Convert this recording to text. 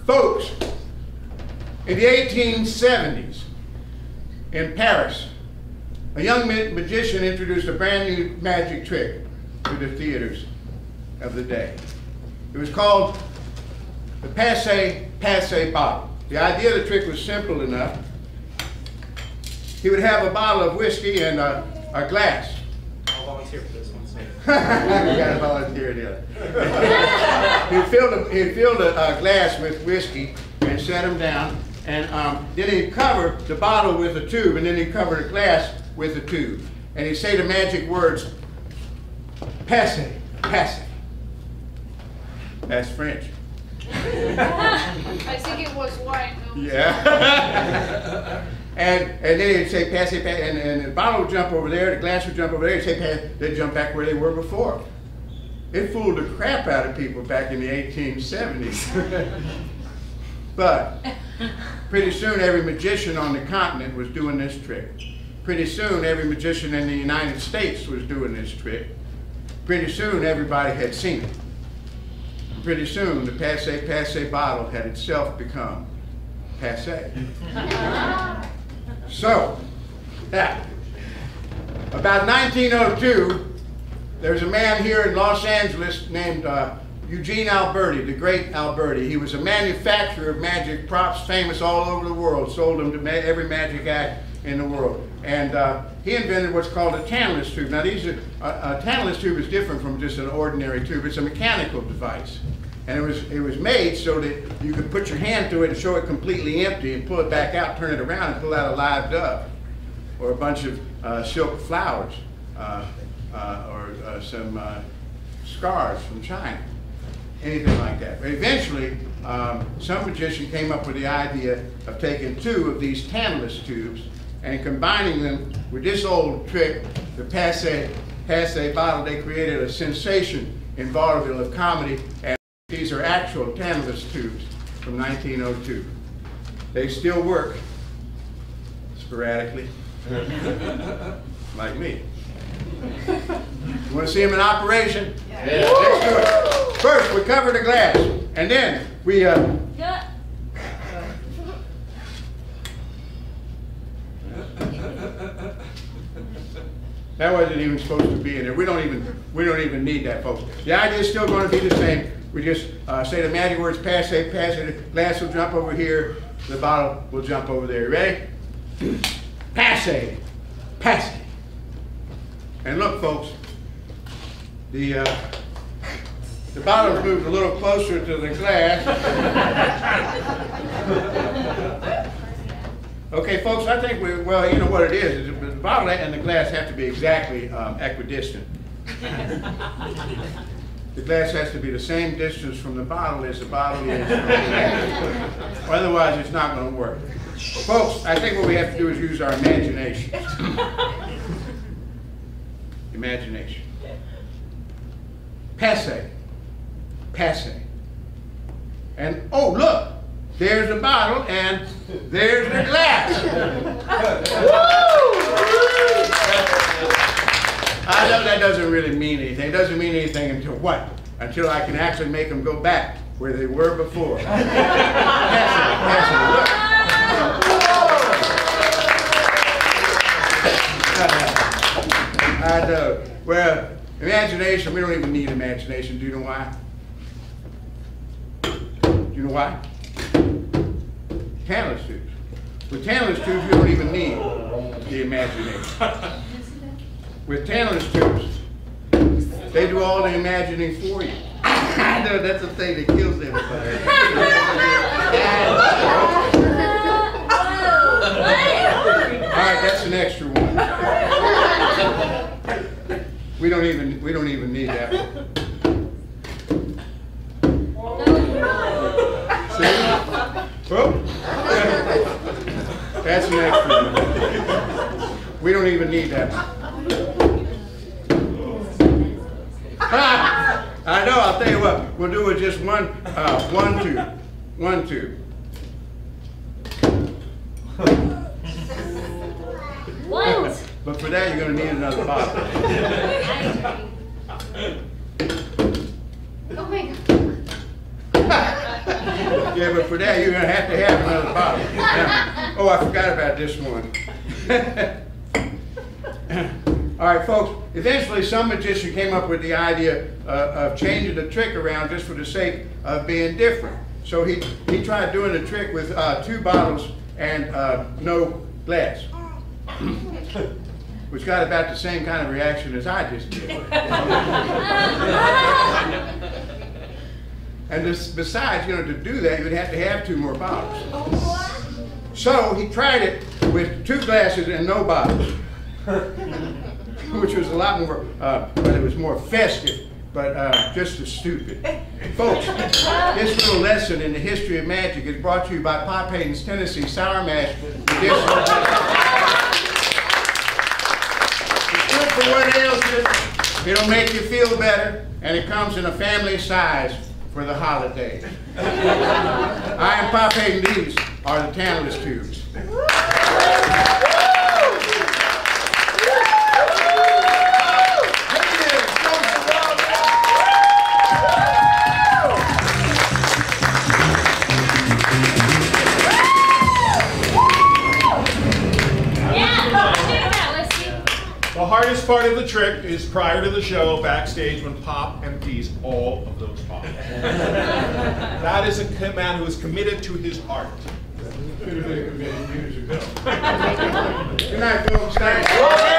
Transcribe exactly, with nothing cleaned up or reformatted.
Folks, in the eighteen seventies, in Paris, a young ma magician introduced a brand new magic trick to the theaters of the day. It was called the passe-passe bottle. The idea of the trick was simple enough. He would have a bottle of whiskey and a, a glass. I'll volunteer for this one. So. You got to volunteer there. He'd fill, the, he'd fill the uh, glass with whiskey and set them down, and um, then he'd cover the bottle with a tube, and then he'd cover the glass with a tube. And he'd say the magic words, passe, passe. That's French. I think it was wine. No? Yeah. and and then he'd say passe, passe, and, and the bottle would jump over there, the glass would jump over there, he'd say passe, they'd jump back where they were before. It fooled the crap out of people back in the eighteen seventies. But pretty soon every magician on the continent was doing this trick. Pretty soon every magician in the United States was doing this trick. Pretty soon everybody had seen it. Pretty soon the passe-passe bottle had itself become passe. So, yeah. About nineteen oh two, there was a man here in Los Angeles named uh, Eugene Alberti, the great Alberti. He was a manufacturer of magic props, famous all over the world, sold them to ma every magic act in the world. And uh, he invented what's called a Tantalus tube. Now these are, a, a Tantalus tube is different from just an ordinary tube. It's a mechanical device. And it was, it was made so that you could put your hand through it and show it completely empty and pull it back out, turn it around and pull out a live dove or a bunch of uh, silk flowers uh, uh, or uh, some uh, scars from China. Anything like that. But eventually, um, some magician came up with the idea of taking two of these Tantalus tubes and combining them with this old trick, the passe, passe bottle. They created a sensation in vaudeville of comedy, and these are actual Tantalus tubes from nineteen oh two. They still work sporadically, like me. You want to see them in operation? Yeah. Let's do it. First, we cover the glass, and then we. Uh, that wasn't even supposed to be in there. We don't even we don't even need that, folks. The idea is still going to be the same. We just uh, say the magic words: passe, passe. The glass will jump over here. The bottle will jump over there. Ready? Passe, passe. And look, folks, the uh, the bottle's moved a little closer to the glass. Okay, folks, I think we, well, you know what it is. The bottle and the glass have to be exactly um, equidistant. The glass has to be the same distance from the bottle as the bottle is from the glass. Otherwise, it's not going to work. Folks, I think what we have to do is use our imagination. Imagination. Passe. Passe. And, oh, look, there's the bottle and there's the glass. I know that doesn't really mean anything. It doesn't mean anything until what? Until I can actually make them go back where they were before. Passe, passe, look. I know. Well, imagination, we don't even need imagination. Do you know why? Do you know why? Tantalus tubes. With Tantalus tubes, you don't even need the imagination. With Tantalus tubes, they do all the imagining for you. I know that's the thing that kills everybody. All right, that's an extra one. We don't even we don't even need that one. See? Oh. That's an extra one. We don't even need that one. Ah, I know. I'll tell you what. We'll do with just one uh, one tube, one tube. What? But for that, you're going to need another bottle. Oh my God. Yeah, but for that, you're going to have to have another bottle. Now, oh, I forgot about this one. All right, folks, eventually some magician came up with the idea uh, of changing the trick around just for the sake of being different. So he, he tried doing the trick with uh, two bottles and uh, no glass, which got about the same kind of reaction as I just did. And this, besides, you know, to do that, you would have to have two more bottles. So he tried it with two glasses and no bottles, which was a lot more, uh, but it was more festive, but uh, just as stupid. Folks, this little lesson in the history of magic is brought to you by Pop Hayden's Tennessee Sour Mash Medicinal. It's good for what ails you, it'll make you feel better, and it comes in a family size for the holiday. I am Pop Hayden, these are the Tantalus Tubes. The hardest part of the trick is prior to the show, backstage, when Pop empties all of those bottles. That is a man who is committed to his art. Should have been committed years ago. Good night, folks. Thank you.